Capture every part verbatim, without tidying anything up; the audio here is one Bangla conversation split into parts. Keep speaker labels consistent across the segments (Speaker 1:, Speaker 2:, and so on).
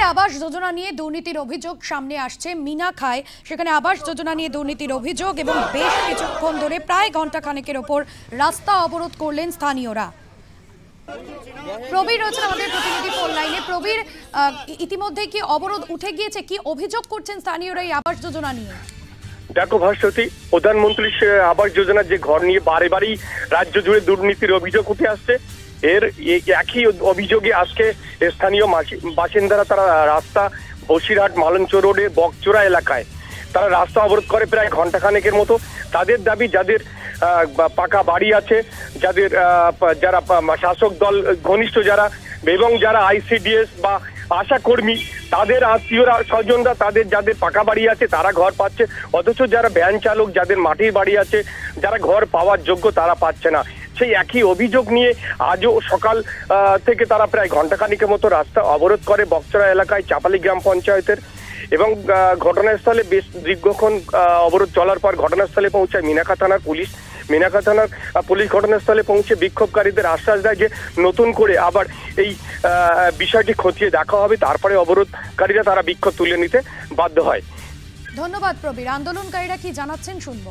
Speaker 1: আবাস যোজনা নিয়ে দুর্নীতির অভিযোগ সামনে আসছে। মিনা খায় সেখানে আবাস যোজনা নিয়ে দুর্নীতির অভিযোগ এবং বেশ কিছুক্ষণ ধরে প্রায় ঘন্টা খানেকের ওপর রাস্তা অবরোধ করলেন স্থানীয়রা। প্রবীর রয়েছেন আমাদের প্রতিনিধি ফোন লাইনে। প্রবীর, ইতিমধ্যে কি অবরোধ উঠে গিয়েছে? কি অভিযোগ করছেন স্থানীয়রা এই আবাস যোজনা নিয়ে?
Speaker 2: দেখো ভাস্বতী, প্রধানমন্ত্রী আবাস যোজনার যে ঘর নিয়ে বারে বারেই রাজ্য জুড়ে দুর্নীতির অভিযোগ উঠে আসছে। এর একই অভিযোগে আজকে স্থানীয় বাসিন্দারা তারা রাস্তা বসিরহাট মালঞ্চ রোডে বকচোরা এলাকায় তারা রাস্তা অবরোধ করে প্রায় ঘন্টাখানেকের মতো। তাদের দাবি, যাদের পাকা বাড়ি আছে, যাদের যারা শাসক দল ঘনিষ্ঠ যারা এবং যারা আইসিডিএস বা আশা কর্মী, তাদের আত্মীয়রা স্বজনরা, তাদের যাদের পাকা বাড়ি আছে তারা ঘর পাচ্ছে, অথচ যারা ভ্যান চালক, যাদের মাটির বাড়ি আছে, যারা ঘর পাওয়ার যোগ্য তারা পাচ্ছে না। সেই একই অভিযোগ নিয়ে আজও সকাল থেকে তারা প্রায় ঘন্টাখানিকের মতো রাস্তা অবরোধ করে বকচোরা এলাকায় চাপালি গ্রাম পঞ্চায়েতের। এবং ঘটনাস্থলে বেশ দীর্ঘক্ষণ অবরোধ চলার পর ঘটনাস্থলে পৌঁছায় মিনাখা থানার পুলিশ। মিনাখা থানার পুলিশ ঘটনাস্থলে পৌঁছে বিক্ষোভকারীদের আশ্বাস দেয় যে নতুন করে আবার এই বিষয়টি খতিয়ে দেখা হবে, তারপরে অবরোধকারীরা তারা বিক্ষোভ তুলে নিতে বাধ্য হয়।
Speaker 1: ধন্যবাদ প্রবীর। আন্দোলনকারীরা কি জানাচ্ছেন শুনবো।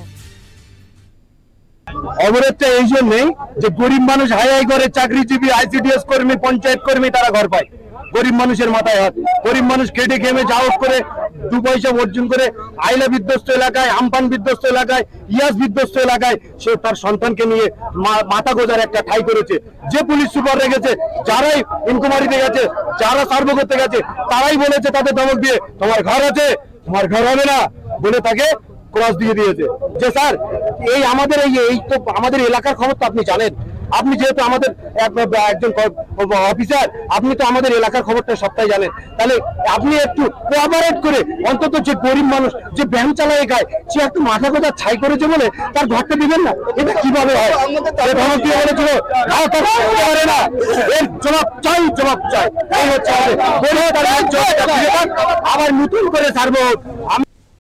Speaker 3: অবরোধটা এই জন্যই যে গরিব মানুষ হাই হাই করে চাকরিজীবী, আইসিডিএস কর্মী, পঞ্চায়েত কর্মী তারা ঘর পায়। গরিব মানুষের মাথায় হাত। গরিব মানুষ খেটে খেমে যাওয়ার করে দু পয়সা অর্জন করে আইলা বিধ্বস্ত এলাকায়, আমপান বিধ্বস্ত এলাকায়, ইয়াস বিধ্বস্ত এলাকায় সে তার সন্তানকে নিয়ে মাথা গোজার একটা ঠাই করেছে। যে পুলিশ সুপার রেখেছে, যারাই ইনকোয়ারিতে গেছে, যারা সার্ভে করতে গেছে, তারাই বলেছে তাদের ধমক দিয়ে, তোমার ঘর আছে, তোমার ঘর হবে না বলে তাকে ক্রস দিয়ে দিয়েছে। যে স্যার, এই আমাদের এই এই তো আমাদের এলাকার খবর তো আপনি জানেন। আপনি যেহেতু আমাদের একজন অফিসার, আপনি তো আমাদের এলাকার খবরটা সবটাই জানেন। তাহলে আপনি একটু কোঅপারেট করে অন্তত যে গরিব মানুষ যে ভ্যান চালায় খায়, সে একটু মাথা গোজা ছাই করেছে বলে তার ঘরটা দিবেন না? এটা কিভাবে হয়? ধমক দিয়ে বলেছিল না, এর জবাব চাই, জবাব চাই। এই হচ্ছে আমাদের আবার নতুন করে ছাড়বো।